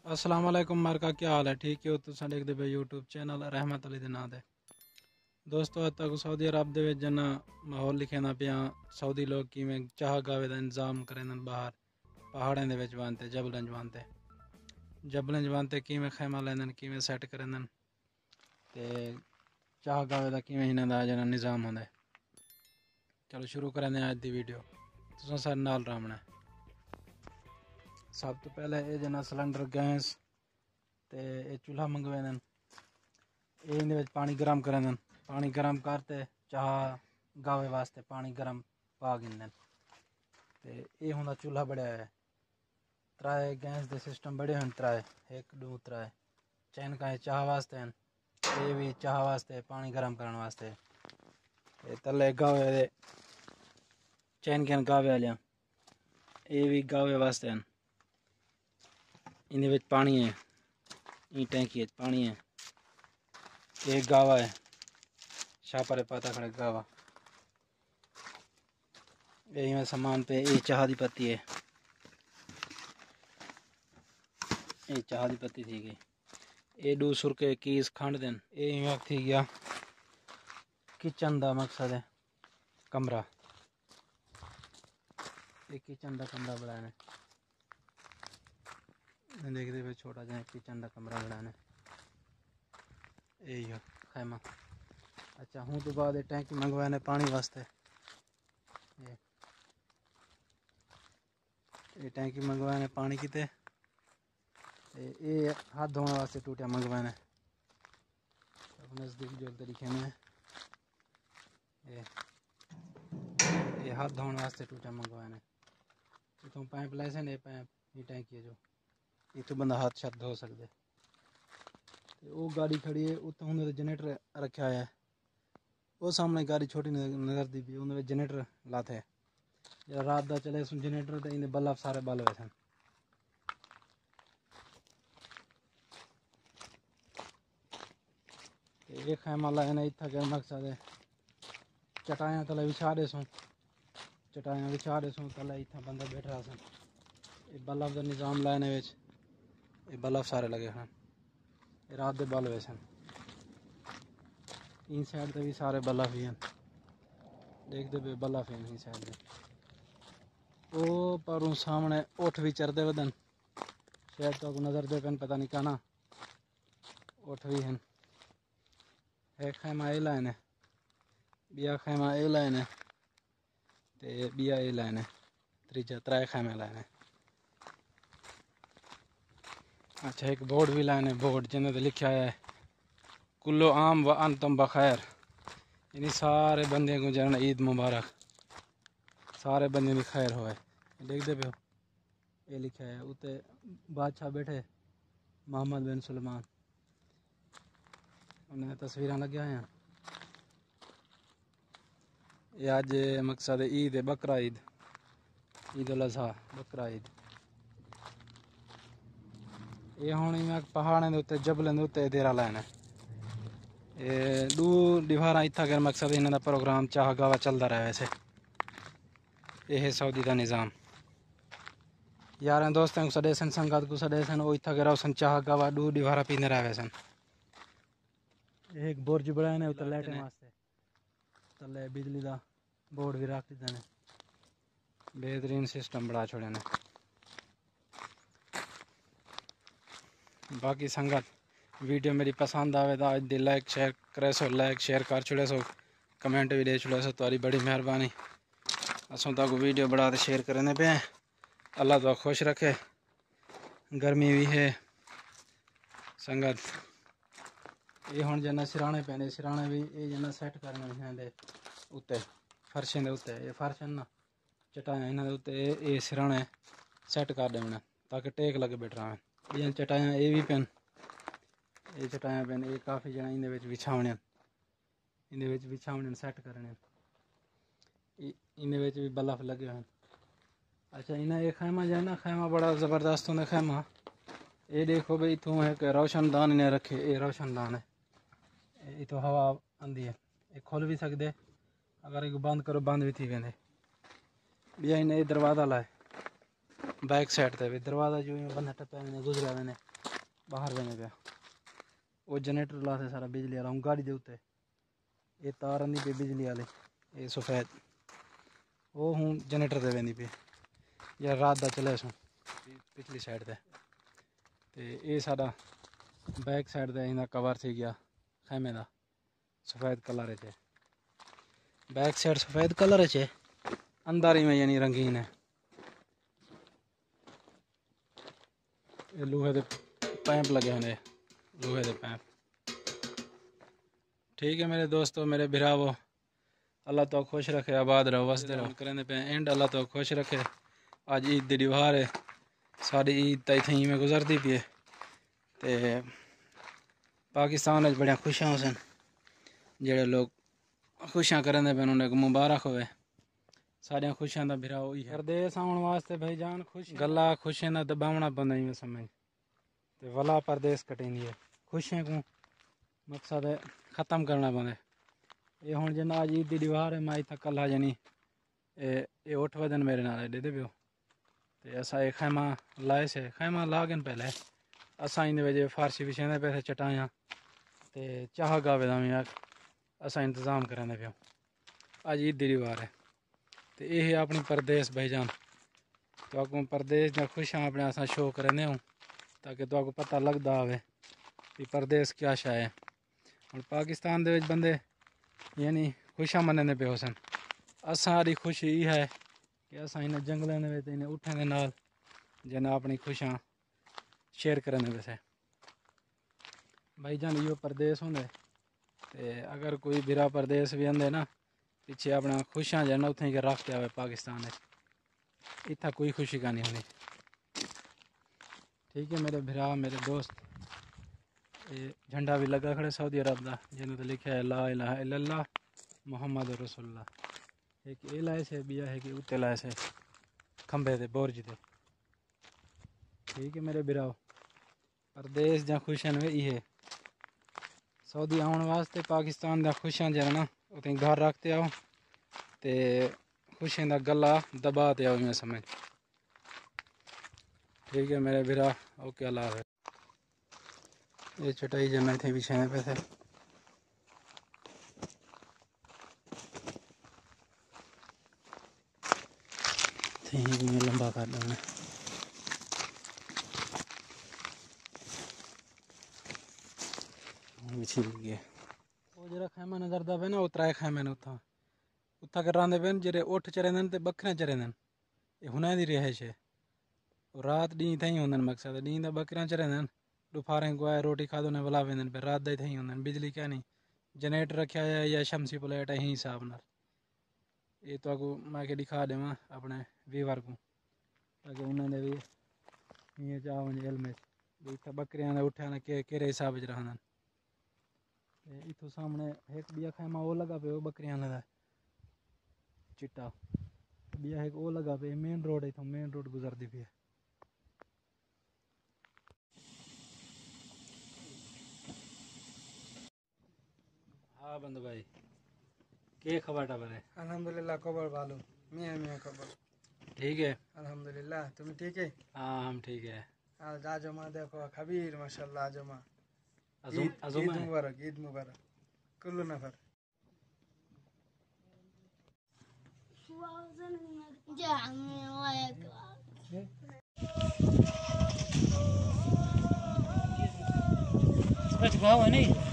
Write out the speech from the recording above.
अस्सलाम वालेकुम मारका, क्या हाल है? ठीक हो? तुम देखते पे यूट्यूब चैनल रहमत अली दे नां ते दोस्तों अज तक सऊदी अरब दे विच जना माहौल लिखे ना पिया। सऊदी लोग किवें चाह गावे दा इंतजाम करेंदन बाहर पहाड़ें दे विच वांते जबलें वांते किवें खैमा लैंदन किवें सैट करेंदन ते चाह गावे दा किवें इन्हां दा जना निज़ाम होंदा है। चलो शुरू करेंदे अज दी वीडियो। तुसां सारे नाल रामना। सब तो पहले ये जना सिलेंडर गैस ते ये चूल्हा मंगवेंदन। ये इहदे विच पानी गर्म करेंदन। पानी गर्म करते चाह गावे वास्ते पानी गर्म पा गिनदन ते ये हुंदा चूल्हा बड़े है। त्राए गैस दे सिस्टम बड़े हैं, त्राए एक दो त्राए चैन का चाह वास्ते हैं। ये भी चाह वास्ते पानी गर्म करने वास्ते। ये तले गावे दे चैन कैन गावे वाले ये भी गावे वास्ते हैं। इन्हें पानी है, ई टैंकी पानी है। ये गावा है, शापरे पाता खड़े गावा। यही में सामान पे ये चाह दी पत्ती है, ये चाह दी पत्ती थी गई। ये दो सुरके कीस खंड देन। ये थी गया किचन दा मकसद है कमरा। ये किचन दा कमरा बनाना देखते पे छोटा जहा किचन दा कमरा बनाना यही खैमा। अच्छा हूँ तो बाद टैंकी मंगवाने पानी वास्ते। ये टैंकी मंगवाने पानी किते ये हाथ धोने वास्ते टूटिया मंगवाने नज़दीक जो तरीके में ये हाथ धोने वास्ते टूटिया मंगवाने। इतों पाइप लाइसें ने पाइप ये टैंकी है जो इतों बंदा हाथ छत धो सकते। वो गाड़ी खड़ी है उत्ते उन्हें जनरेटर रखा है। वो सामने गाड़ी छोटी नज़र दी भी उन्हें जनरेटर लाते है। जब रात का चले सुन जनरेटर तो इन्हें बल्ब सारे बल हुए सन। ये खैमा लाने इतना क्या मकसद है चटाइयाँ तले बिछा दे सूँ। चटाइयाँ बिछा दे सूँ तले इतना बंदा बैठ रहा सन। ये बल्ब का निज़ाम लाने विच ये बल्ब सारे लगे हैं। ये रात के बल्ब हुए सन। इन साइड पे भी सारे बल्ब ही हैं, देखते पे बल्ब हैं इन साइड पे। वो पर सामने उठ भी चरते वदन शायद तो नज़र दे पेन पता नहीं कहना उठ भी हैं। एक खैमा ए लाइन है, बिया खैमा ए लाइन है ते बिया ए लाइन है। त्रीजा त्राए खैमे लाइन है। अच्छा एक बोर्ड भी लाइन है, बोर्ड जिन्हें लिखा है कुल्लो आम व अंतुम बखैर। यानी सारे बंदे को जन ईद मुबारक, सारे बंदे की खैर होए। देखते पे हो ये लिखा है उते बादशाह बैठे मोहम्मद बिन सुलेमान उन्हें तस्वीर लगे हैं। ये अज मकसद ईद है बकरा ईद, ईद उल अज़हा बकरा ईद। ये हूँ पहाड़ों के उत्ते जबलों के उत्ते देरा लाना है। ये दो दीवार इतना कर मकसद इन्हों का प्रोग्राम चाह गावा चलता रहा। वैसे यह सऊदी का निज़ाम यार दोस्तों को सदे सन संगत को सदे सन वो इतना कर सन चाह गावा दो दीवार पींदे रहे सन। एक बुर्ज बड़ा है उतर लाइटें वास्ते तले बिजली का बोर्ड भी रख दिते ने। बेहतरीन सिस्टम बड़ा छोड़े ने। बाकी संगत वीडियो मेरी पसंद आवे तो आज दी लाइक शेयर करे सो, लाइक शेयर कर छुड़े सो, कमेंट भी दे छुड़े सो। तुम्हारी बड़ी मेहरबानी। असों तक वीडियो बढ़ा शेयर करने पे अल्लाह तो खुश रखे। गर्मी भी है संगत। ये हुण जना सिराने पैने सिराने भी ये जना सैट करने उत्ते फर्शें दे उत्ते ये फर्श ना चटाइयां इन्हां दे उत्ते ये सिराने सैट कर देना ताकि टेक लगे बैठ रहा है। ये चटाइयां ये भी पेन ये चटाइयां पेन ये काफ़ी जना इन्हें बिछावने इन्हें बिछावने सैट करने इन्हें भी बल्ब लगे हैं। अच्छा इन्हें ये खैमा जो है ना खैमा बड़ा ज़बरदस्त होंगे खैमा। ये देखो भाई इतों एक रोशनदान इन्हें रखे ये रोशनदान है इतो हवा आंदी है। ये खोल भी सकते अगर एक बंद करो बंद भी थी वेंदे। भैया इन्हें दरवाज़ा लाए बैक साइड पे भी दरवाज़ा जो बंदा टप्पे गुजरिया मैंने बाहर बने पे वो जनरेटर लाते सारा बिजली वाला हूँ गाड़ी दे उत्ते ये तार आंदी पे बिजली वाले ये सफेद वो हूँ जनरेटर दे वेंदी पे या रात दा चले सो पिछली साइड ते ये साडा बैक साइड दा इंदा कवर थी गया खैमे दा सफेद कलर है बैक साइड सफेद कलर है अंदर ही में यानी रंगीन है ये लोहे दे पैंप लगे हैं लोहे दे पैंप। ठीक है मेरे दोस्तों मेरे भिरावो अल्लाह तो खुश रखे आबाद रहो वसते रहो करेंदे पे एंड अल्लाह तो खुश रखे। अज ईद दी त्योहार है सारी ईद तो इत्थें में गुजरती पी है ते पाकिस्तान बड़िया खुशियां सन जेड़े लोग खुशियां करेंदे पे उन्हें मुबारक होवे सारिया खुशियां दा भिरा ही है। परदेस आने वास्ते भाई जान खुश गला खुशियां दा दबावना पौंदा ही समझ ते वला परदेस कटेंदी है खुशियां को मकसद है ख़त्म करना पौंदा ये हुण जिन्ना अज ईद दी त्योहार है मैं इत्थें कल्ला जानी ये 8 वजन मेरे नाल दे पियो ते असां ये खैमा लाए से खैमा लागन पहले असां इंदे विच फारसी बिछांदे पे चटाइयां ते चाह गावे दा भी असां इंतज़ाम करांदे पियो अज ईद दी त्योहार है तो यह अपनी परदेस भाईजान तो आपको परदेस दी खुशियां अपने असां शो करने हूँ ताकि तो आपको पता लगता आवे कि परदेस क्या शा है। और पाकिस्तान दे विच बंदे यानी खुशियां मनने पे हो सन असारी खुशी यह है कि असां इन जंगलों में इन ऊँटां दे नाल जिन्हें अपनी खुशियां शेयर करने पे भाईजान यो परदेस होंगे ते अगर कोई बिरा परदेस भी आंदे ना पिछे अपना खुशियां जन उत्थें के रख के आवे पाकिस्तान इतना कोई खुशी का नहीं होनी। ठीक है मेरे भरा मेरे दोस्त ये झंडा भी लगा खड़े सऊदी अरब का जिन्होंने तो लिखा है ला इलाहा इल्लल्लाह मुहम्मद रसूलुल्लाह एक ये लाए से बिया है कि उत्ते लाए से खंबे दे बोर्ज दे। ठीक है मेरे बिराओ परदेस जा खुशियां ये सऊदी आने वास्ते पाकिस्तान दा खुशियां जरा ना उतनी घर रखते आओ ते खुशियां दा गला दबाते आओ मैं समझ। ठीक है मेरे बिरा ओके अल्लाह हाफ़िज़। ये चटाई जमा थे बिछाने पे थे लंबा कर देना बिछी गए वो जरा खैमा नजर दा पे ना उतराए खैमे ने उथा उथा करांदे पे जेरे उठ चरेंदन ते बकरियां चरेंदन ये हुने दी रिहाइश है रात डी थई होंदन मकसद डी दा बकरियां चरेंदन दोपहरें को आए रोटी खादो ने वला वेंदन पे रात दा थई होंदन बिजली क्या नहीं जनरेटर रखा है या शमसी प्लेट ही हिसाब नाल ये तो आपको मैं के दिखा देवा अपने व्यूअर को ताकि उन्होंने भी ये चाह वञे इल्म भी इतना बकरियां ने उठा ने केरे हिसाब च रहंदन इथों सामने एक बिया खैमा वो लगा पे वो बकरियां ने चिट्टा बिया एक वो लगा पे मेन रोड इथों मेन रोड गुजरती पी है। हाँ बंदू भाई के खबर टबर है? अल्हम्दुलिल्लाह खबर भालो मियाँ मियाँ खबर ठीक है अल्हम्दुलिल्लाह तुम ठीक है? हाँ हम ठीक है। आज आजमा देखो खबीर माशाल्लाह आजमा ईद मुबारक कुल्लू नफर नहीं